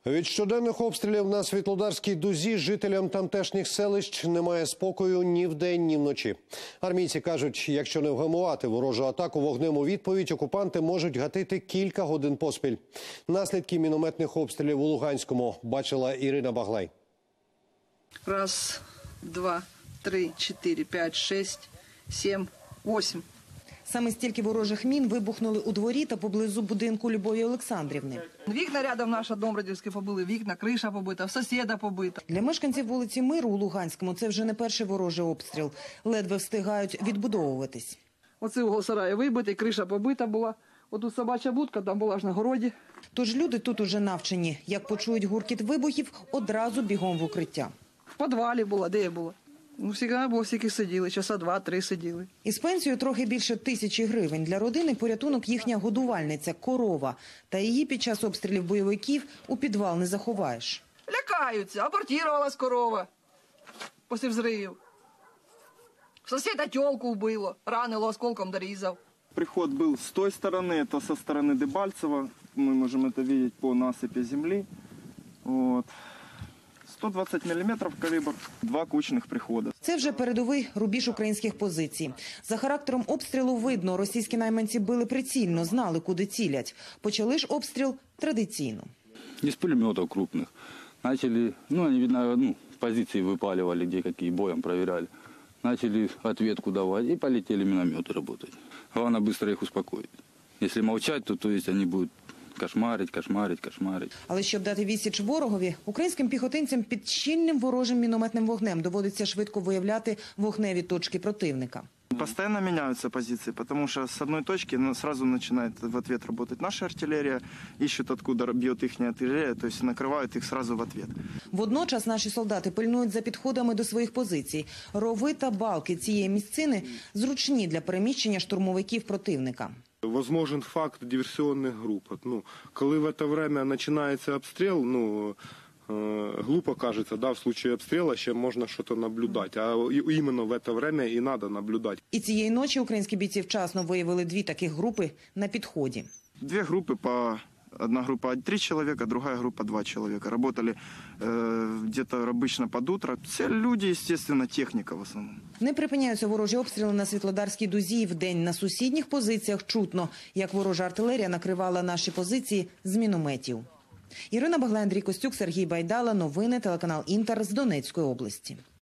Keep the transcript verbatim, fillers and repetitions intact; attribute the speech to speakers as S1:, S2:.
S1: Від щоденних обстрілів на Світлодарській дузі жителям тамтешніх селищ немає спокою ні вдень, ні вночі. Армійці кажуть, якщо не вгамувати ворожу атаку вогнем у відповідь, окупанти можуть гатити кілька годин поспіль. Наслідки мінометних обстрілів у Луганському бачила Ірина Баглай.
S2: Раз, два, три, чотири, п'ять, шість, сім, вісім.
S3: Саме стільки ворожих мін вибухнули у дворі та поблизу будинку Любові Олександрівни.
S2: Вікна рядом наша Домродівська побили, вікна, криша побита, в сусіда побита.
S3: Для мешканців вулиці Миру у Луганському це вже не перший ворожий обстріл. Ледве встигають відбудовуватись.
S2: Оце угол сараю вибитий, криша побита була. Отут собача будка, там була ж на городі.
S3: Тож люди тут уже навчені. Як почують гуркіт вибухів, одразу бігом в укриття.
S2: В підвалі була, де я була? Ну, завжди було, стільки сиділи, часа два-три сиділи.
S3: Із пенсією трохи більше тисячі гривень. Для родини порятунок їхня годувальниця – корова. Та її під час обстрілів бойовиків у підвал не заховаєш.
S2: Лякаються, абортувалась корова після взривів. Сусіда тьолку вбило, ранило, осколком дорізав.
S4: Приход был с той стороны, это со стороны Дебальцева. Мы можем это видеть по насыпи земли. Вот. сто двадцать миллиметров калибр, два кучных прихода.
S3: Це вже передовий рубіж українських позицій. За характером обстрілу видно, російські найманці били прицільно, знали, куди цілять. Почали ж обстріл традиційно.
S5: Из пулеметов крупных. Начали, ну, они, видно, ну, позиции выпаливали, где какие, боем проверяли. Начали ответку давать и полетели минометы работать. Главное быстро их успокоить. Если молчать, то, то есть они будут кошмарить, кошмарить, кошмарить.
S3: Але щоб дати відсіч ворогові, українським піхотинцям під щільним ворожим мінометним вогнем доводиться швидко виявляти вогневі точки противника.
S4: Постоянно меняются позиции, потому что с одной точки ну, сразу начинает в ответ работать наша артиллерия, ищут откуда бьет их артиллерия, то есть накрывают их сразу в ответ.
S3: Водночас наші солдати пильнують за підходами до своїх позицій. Рови та балки цієї місцини зручні для переміщення штурмовиків противника.
S6: Возможен факт диверсионных групп. Ну, коли в это время начинается обстрел, ну, э, глупо кажется, да, в случае обстрела ще можна щось наблюдати, а іменно в это время і надо наблюдати.
S3: І цієї ночі українські бійці вчасно виявили дві таких групи на підході.
S4: Две группы по... Одна группа три человека, другая группа два человека. Работали э, где-то обычно под утро. Все люди, естественно, техника в основном.
S3: Не припиняються ворожі обстріли на Світлодарській дузі і вдень. На сусідніх позиціях чутно, як ворожа артилерія накривала наші позиції з мінометів. Ірина Баглай, Андрій Костюк, Сергій Байдала. Новини, телеканал «Інтер» з Донецької області.